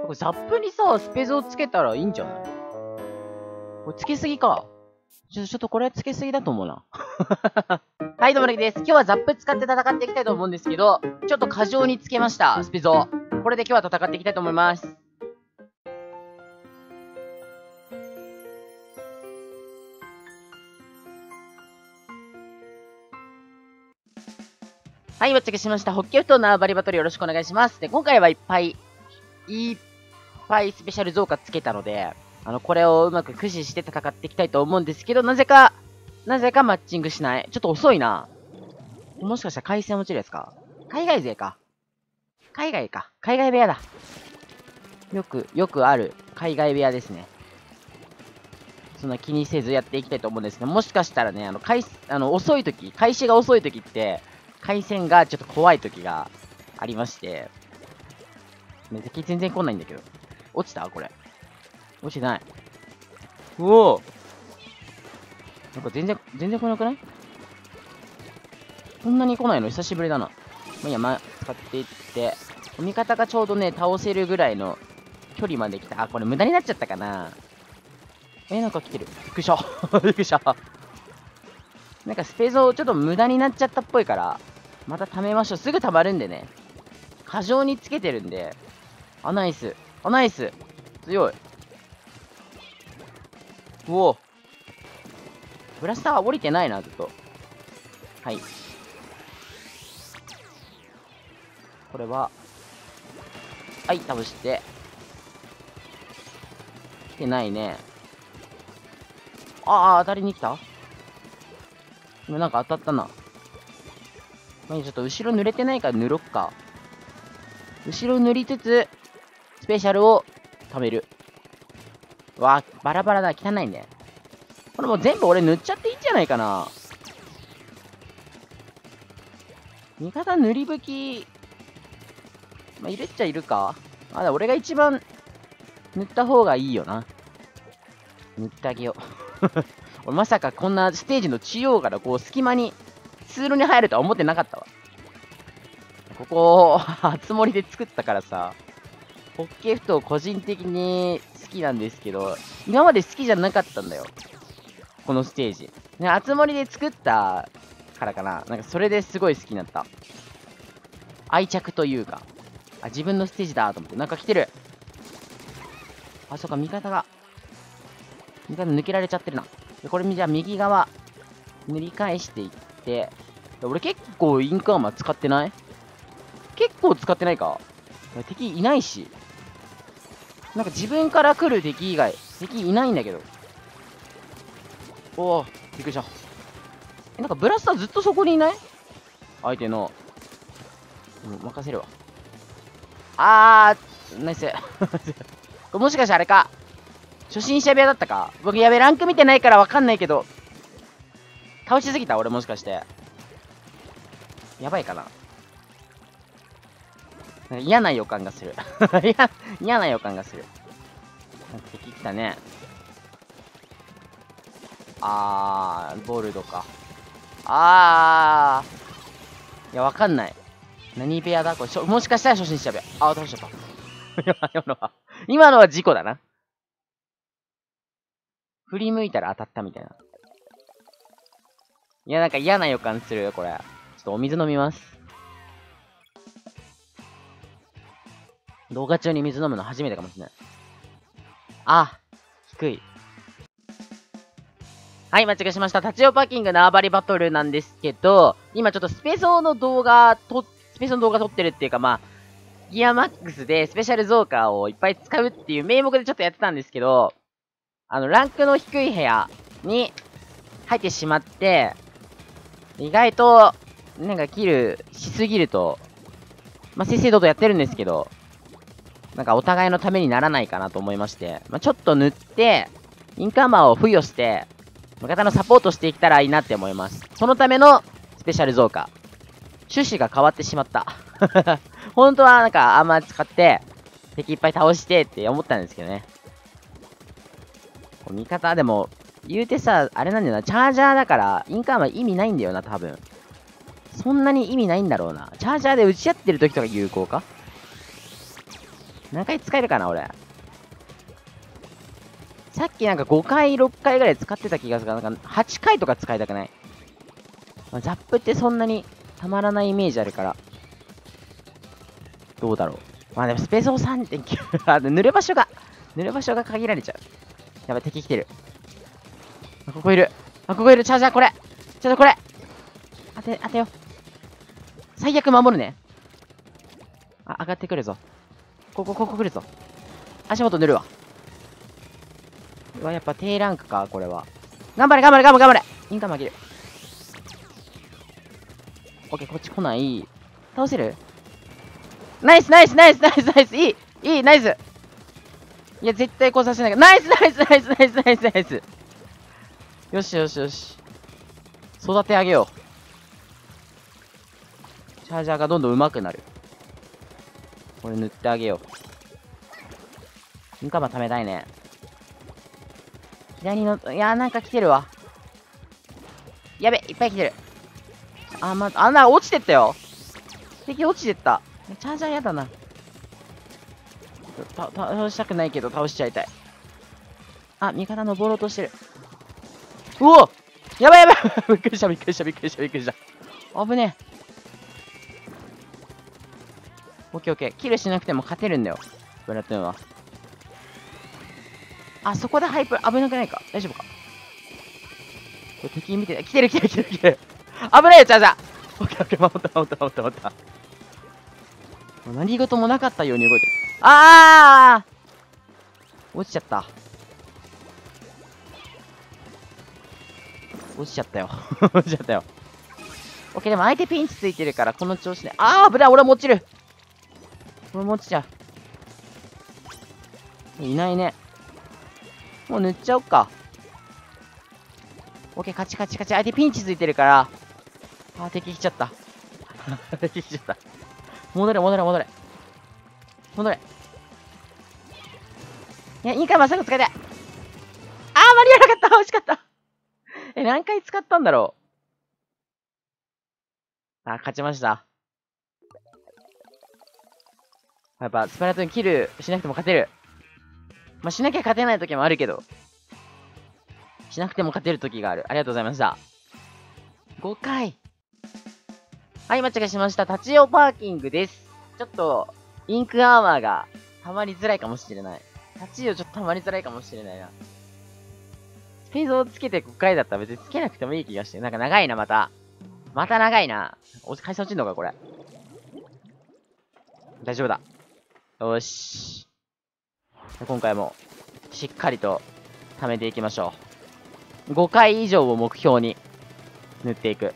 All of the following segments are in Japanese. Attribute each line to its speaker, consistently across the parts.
Speaker 1: これザップにさ、スペゾをつけたらいいんじゃない？これつけすぎか。ちょっとこれはつけすぎだと思うな。はい、どうもねきです。今日はザップ使って戦っていきたいと思うんですけど、ちょっと過剰につけました、スペゾ。これで今日は戦っていきたいと思います。はい、ぶっちゃけしました。ホッケーフと縄張りバトルよろしくお願いします。で、今回はいっぱいスペシャル増加つけたので、これをうまく駆使して戦っていきたいと思うんですけど、なぜかマッチングしない。ちょっと遅いな。もしかしたら回線落ちるやつか。海外勢か。海外部屋だ。よくある海外部屋ですね。そんな気にせずやっていきたいと思うんですけど、もしかしたらね、遅い時、開始が遅い時って、回線がちょっと怖い時がありまして、敵全然来ないんだけど。落ちたこれ。落ちてない。うおー、なんか全然来なくない？こんなに来ないの久しぶりだな。まあいいや、使っていって、味方がちょうどね、倒せるぐらいの距離まで来た。あ、これ無駄になっちゃったかな。なんか来てる。びっくりした。びっくりした。なんかスペースちょっと無駄になっちゃったっぽいから、また貯めましょう。すぐ溜まるんでね。過剰につけてるんで。ナイス。ナイス。強い。うお。ブラスターは降りてないな、ずっと。はい。これは、はい、倒して。来てないね。当たりに来た？今なんか当たったな。まあ、ちょっと後ろ濡れてないから塗ろっか。後ろ塗りつつ、スペシャルを貯める。バラバラだ。汚いね。これもう全部俺塗っちゃっていいんじゃないかな。味方塗り吹き、いるっちゃいるか。俺が一番塗った方がいいよな。塗ってあげよう。俺まさかこんなステージの中央からこう隙間に通路に入るとは思ってなかったわ。ここ、熱盛で作ったからさ、ホッケーフト個人的に好きなんですけど、今まで好きじゃなかったんだよ。このステージ。ね、熱盛で作ったからかな。なんかそれですごい好きになった。愛着というか。自分のステージだと思って。なんか来てる。そうか、味方抜けられちゃってるな。これじゃあ右側、塗り返していって。俺結構インクアーマー使ってない？結構使ってないか？敵いないし。なんか自分から来る敵以外、敵いないんだけど。おお、びっくりした。なんかブラスターずっとそこにいない？相手の。任せるわ。ナイス。もしかしてあれか。初心者部屋だったか？僕やべ、ランク見てないからわかんないけど。倒しすぎた俺もしかして。やばいかな。嫌な予感がする。嫌な予感がする。敵来たね。ボルドか。いや、わかんない。何部屋だこれ。もしかしたら初心者部屋。倒しちゃった。今のは事故だな。振り向いたら当たったみたいな。いや、なんか嫌な予感するよ、これ。ちょっとお水飲みます。動画中に水飲むの初めてかもしれない。低い。はい、間違えしました。立ち寄パーキング縄張りバトルなんですけど、今ちょっとスペソの動画撮ってるっていうか、ギアマックスでスペシャル増加をいっぱい使うっていう名目でちょっとやってたんですけど、ランクの低い部屋に入ってしまって、意外と、なんかキルしすぎると、正々堂々やってるんですけど、なんかお互いのためにならないかなと思いまして、ちょっと塗って、インカーマーを付与して、味方のサポートしていけたらいいなって思います。そのためのスペシャル増加。趣旨が変わってしまった。本当はなんかアーマー使って、敵いっぱい倒してって思ったんですけどね。味方でも、言うてさ、あれなんだよな、チャージャーだから、インカーマー意味ないんだよな、多分。そんなに意味ないんだろうな。チャージャーで打ち合ってる時とか有効か？ 何回使えるかな、俺。さっきなんか5回、6回ぐらい使ってた気がするから、なんか8回とか使いたくない？まあ、ザップってそんなにたまらないイメージあるから。どうだろう。まあでもスペゾー 3.9 あ、塗る場所が限られちゃう。やばい、敵来てる。あ、ここいる。あ、ここいる。チャージャーこれ。ちょっとこれ。当てよ。最悪守るね。あ、上がってくるぞ。ここ来るぞ。足元塗るわ。うわ、やっぱ低ランクか、これは。頑張れ。インカムあげる。オッケー、こっち来ない。倒せる？ナイス。いい、ナイス。いや、絶対こうさせないから。ナイス。よし。育て上げよう。チャージャーがどんどん上手くなる。これ塗ってあげよう。インカム貯めたいね。左の、いやーなんか来てるわ。やべ、いっぱい来てる。あ、落ちてったよ。敵落ちてった。チャージャーやだな。倒したくないけど倒しちゃいたい。あ、味方登ろうとしてる。うお！やばいびっくりした。危ねえ。オッケー。キルしなくても勝てるんだよ。ブラトゥーンは。あ、そこでハイプ危なくないか？大丈夫か？これ敵見て、来てる。危ないよ、チャージャー。オッケー、守った。何事もなかったように動いてる。落ちちゃった。落ちちゃったよ。オッケー、でも相手ピンチついてるから、この調子で。危ない、俺も落ちる。俺も落ちちゃう。いないね。もう塗っちゃおっか。オッケー、勝ち。相手ピンチついてるから。敵来ちゃった。戻れ。いや、いいか、まさか使いたい。間に合わなかった。惜しかった。何回使ったんだろう。勝ちました。やっぱ、スプラトゥーンキルしなくても勝てる。まあ、しなきゃ勝てない時もあるけど、しなくても勝てる時がある。ありがとうございました。5回。はい、間違いしました。立ち寄パーキングです。ちょっと、インクアーマーが溜まりづらいかもしれない。立ち寄ちょっと溜まりづらいかもしれないな。スペードをつけて5回だったら別につけなくてもいい気がして。なんか長いな、また長いな。回数落ちんのか、これ。大丈夫だ。よし。今回も、しっかりと、貯めていきましょう。5回以上を目標に、塗っていく。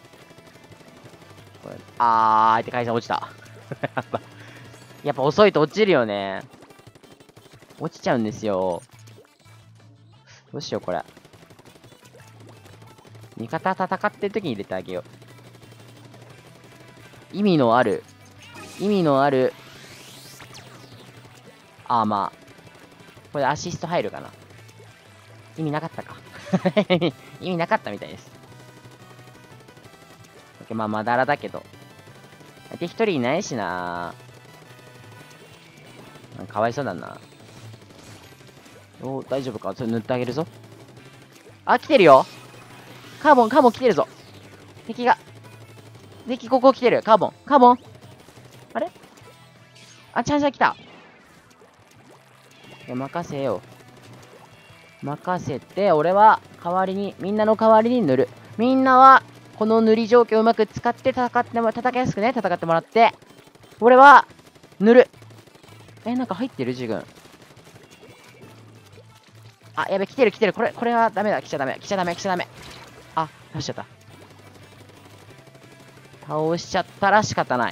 Speaker 1: 相手回数落ちた。やっぱ遅いと落ちるよね。落ちちゃうんですよ。どうしよう、これ。味方戦ってる時に入れてあげよう。意味のあるアーマー。これアシスト入るかな？意味なかったか。意味なかったみたいです。まあ、まだらだけど。相手一人いないしな。かわいそうだな。大丈夫か？それ塗ってあげるぞ。来てるよ。カーボン来てるぞ。敵、ここ来てる。カーボン。あれ？チャンジャー来た。任せよう。任せて、俺はみんなの代わりに塗る。みんなは、この塗り状況をうまく使って戦いやすくね、戦ってもらって、俺は、塗る。なんか入ってる自分。やべ、来てる。これはダメだ。来ちゃダメ。倒しちゃった。倒しちゃったら仕方ない。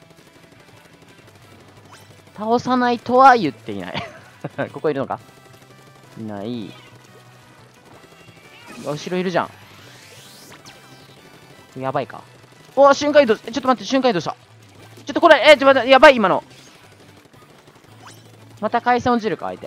Speaker 1: 倒さないとは言っていない。ここいるのか？いない。後ろいるじゃん。やばいか。瞬間移動。ちょっと待って、瞬間移動した。ちょっとこれ、ちょっと待って、やばい、今の。また回線落ちるか、相手。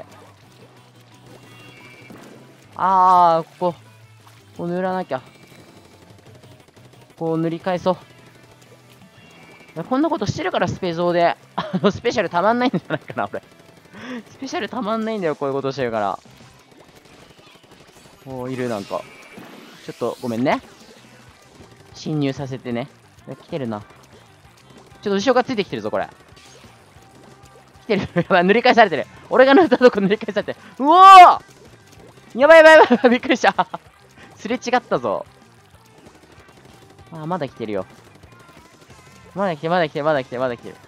Speaker 1: こう塗らなきゃ。こう塗り返そう。 こんなことしてるからスペゾーで、スペシャルたまんないんじゃないかな、俺。スペシャルたまんないんだよ、こういうことしてるから。いる、なんか。ちょっと、ごめんね。侵入させてね。来てるな。ちょっと後ろがついてきてるぞ、これ。来てる。やばい、塗り返されてる。俺が塗ったとこ塗り返されてる。うおーやばいやばいやばい、びっくりした。すれ違ったぞ。まだ来てるよ。まだ来て、まだ来て、まだ来て、まだ来てる。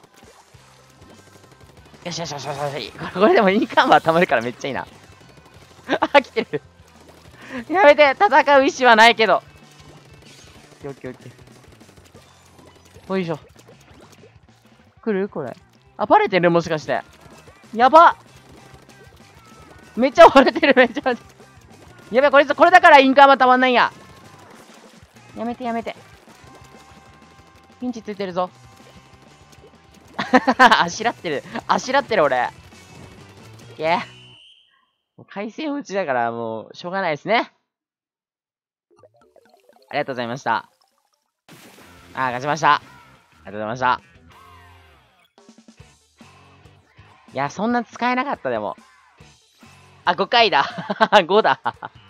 Speaker 1: よしよしよしよし。これでもインカーマー溜まるからめっちゃいいな。来てる。やめて、戦う意志はないけど。オッケーオッケー。よいしょ。来るこれ。バレてるもしかして。やばめっちゃ追われてる、めっちゃ追われてる。やべ、これだからインカーマーたまんないんや。やめてやめて。ピンチついてるぞ。あしらってる。あしらってる、俺。いけ。回線打ちだから、もう、しょうがないですね。ありがとうございました。勝ちました。ありがとうございました。いや、そんな使えなかった、でも。5回だ。5だ。